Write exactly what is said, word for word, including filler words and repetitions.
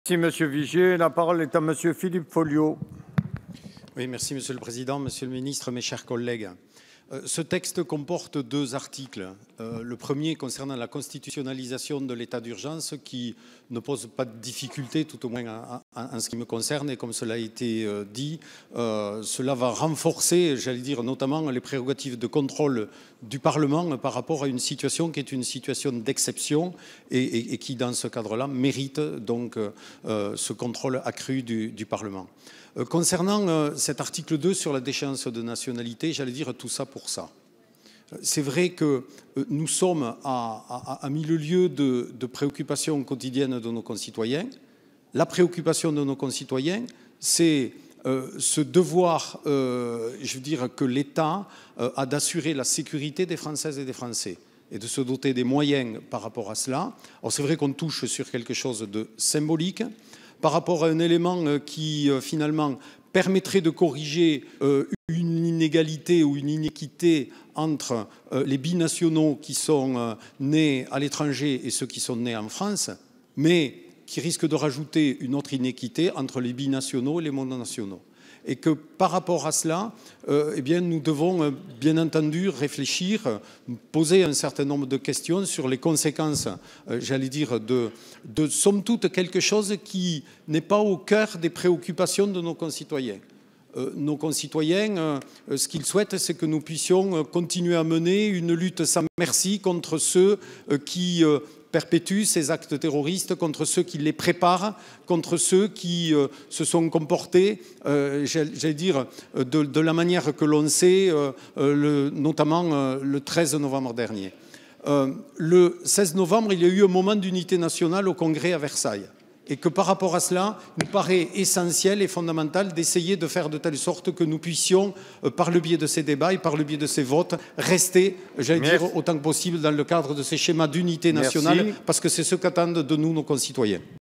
Merci Monsieur Vigier. La parole est à Monsieur Philippe Folliot. Oui, merci Monsieur le Président, Monsieur le Ministre, mes chers collègues. Ce texte comporte deux articles. Euh, le premier concernant la constitutionnalisation de l'état d'urgence qui ne pose pas de difficulté, tout au moins en, en, en ce qui me concerne. Et comme cela a été euh, dit, euh, cela va renforcer, j'allais dire, notamment les prérogatives de contrôle du Parlement par rapport à une situation qui est une situation d'exception et, et, et qui, dans ce cadre-là, mérite donc euh, ce contrôle accru du, du Parlement. Euh, concernant euh, cet article deux sur la déchéance de nationalité, j'allais dire tout ça pour ça. C'est vrai que euh, nous sommes à, à, à mille lieues de, de préoccupations quotidiennes de nos concitoyens. La préoccupation de nos concitoyens, c'est euh, ce devoir, euh, je veux dire, que l'État euh, a d'assurer la sécurité des Françaises et des Français et de se doter des moyens par rapport à cela. Alors c'est vrai qu'on touche sur quelque chose de symbolique, par rapport à un élément qui, euh, finalement, permettrait de corriger euh, une inégalité ou une inéquité entre euh, les binationaux qui sont euh, nés à l'étranger et ceux qui sont nés en France, mais qui risque de rajouter une autre inéquité entre les binationaux et les mononationaux. Et que par rapport à cela, euh, eh bien, nous devons euh, bien entendu réfléchir, euh, poser un certain nombre de questions sur les conséquences, euh, j'allais dire, de, de somme toute quelque chose qui n'est pas au cœur des préoccupations de nos concitoyens. Euh, nos concitoyens, euh, ce qu'ils souhaitent, c'est que nous puissions euh, continuer à mener une lutte sans merci contre ceux euh, qui euh, perpétuent ces actes terroristes, contre ceux qui les préparent, contre ceux qui euh, se sont comportés, euh, j'allais dire, de, de la manière que l'on sait, euh, le, notamment euh, le treize novembre dernier. Euh, le seize novembre, il y a eu un moment d'unité nationale au Congrès à Versailles. Et que par rapport à cela, il nous paraît essentiel et fondamental d'essayer de faire de telle sorte que nous puissions, euh, par le biais de ces débats et par le biais de ces votes, rester, j'allais dire, autant que possible dans le cadre de ces schémas d'unité nationale, Merci. Parce que c'est ce qu'attendent de nous nos concitoyens.